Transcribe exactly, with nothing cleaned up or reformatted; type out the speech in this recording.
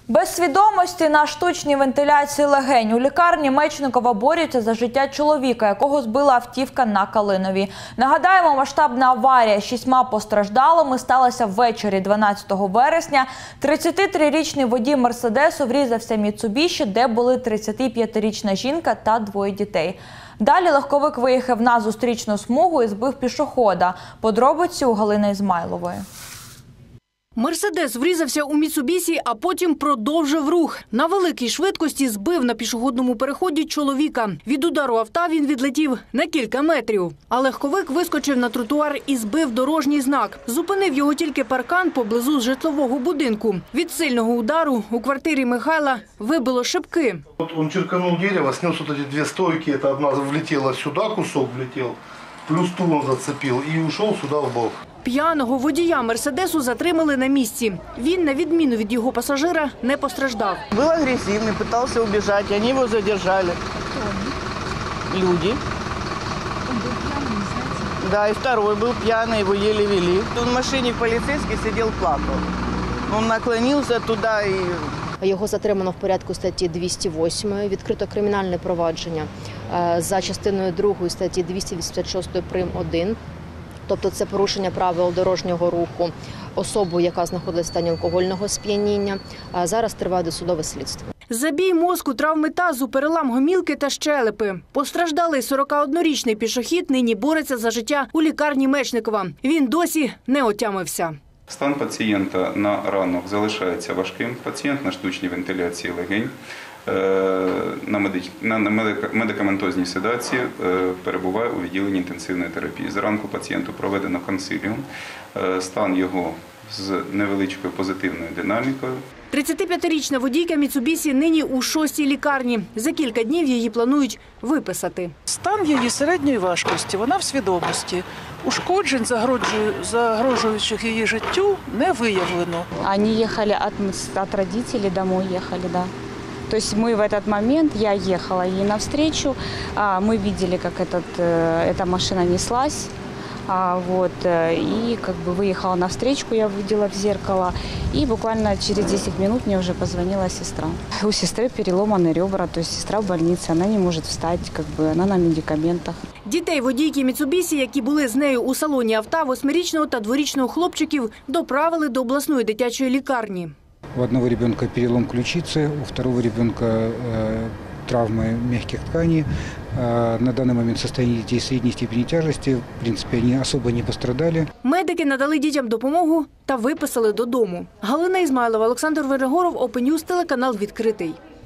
Без свідомості на штучній вентиляції легень у лікарні Мечникова борються за життя чоловіка, якого збила автівка на Калинові. Нагадаємо, масштабна аварія з шістьма постраждалими сталася ввечері дванадцятого вересня. тридцятитрирічний водій Мерседесу врізався в Міцубіші, де були тридцятип'ятирічна жінка та двоє дітей. Далі легковик виїхав на зустрічну смугу і збив пішохода. Подробиці у Галини Ізмайлової. Мерседес врізався у Міцубісі, а потім продовжив рух. На великій швидкості збив на пішохідному переході чоловіка. Від удару авто він відлетів на кілька метрів. А легковик вискочив на тротуар і збив дорожній знак. Зупинив його тільки паркан поблизу житлового будинку. Від сильного удару у квартирі Михайла вибило шибки. Він черканув дерево, снес вот эти две стойки, это одна влетела сюда, кусок влетел, плюс ту он зацепил и ушел сюда в бок. П'яного водія Мерседесу затримали на місці. Він, на відміну від його пасажира, не постраждав. Был агрессивный, пытался убежать, они его задержали. Люди. Да, и второй был пьяный, его еле вели. Он в машине полицейский сидел, плакал. Он наклонился туда и... Його затримано в порядку статті двісті восьмої, відкрито кримінальне провадження за частиною другої статті двісті вісімдесят шість прим. один. Тобто це порушення правил дорожнього руху особою, яка знаходилась в стані алкогольного сп'яніння. Зараз триває досудове слідство. Забій мозку, травми тазу, перелам гомілки та щелепи. Постраждалий сорокаоднорічний пішохід нині бореться за життя у лікарні Мечникова. Він досі не отямився. Стан пацієнта на ранок залишається важким. Пацієнт на штучній вентиляції легень, на медикаментозній седації перебуває у відділенні інтенсивної терапії. Зранку пацієнту проведено консиліум. Стан його з невеличкою позитивною динамікою. тридцятип'ятирічна водійка Міцубісі нині у шостій лікарні. За кілька днів її планують виписати. Стан її середньої важкості, вона в свідомості. Ушкоджень, загрожуючих її життю, не виявлено. Вони їхали від родителей, домой їхали, да. То есть мы в этот момент, я ехала ей навстречу, мы видели, как этот, эта машина неслась, вот, и как бы выехала навстречу, я видела в зеркало, и буквально через десять минут мне уже позвонила сестра. У сестры переломаны ребра, то есть сестра в больнице, она не может встать, как бы она на медикаментах. Дітей водійки Міцубісі, які були з нею у салоні авто, восьмирічного та дворічного хлопчиків, доправили до обласної дитячої лікарні. У одного ребенка перелом ключицы, у второго ребенка э, травмы мягких тканей. Э, на данный момент состояние детей средней степени тяжести, в принципе, они особо не пострадали. Медики надали дітям допомогу та виписали додому. Галина Ізмайлова, Олександр Верегоров, Open News, телеканал «Відкритий».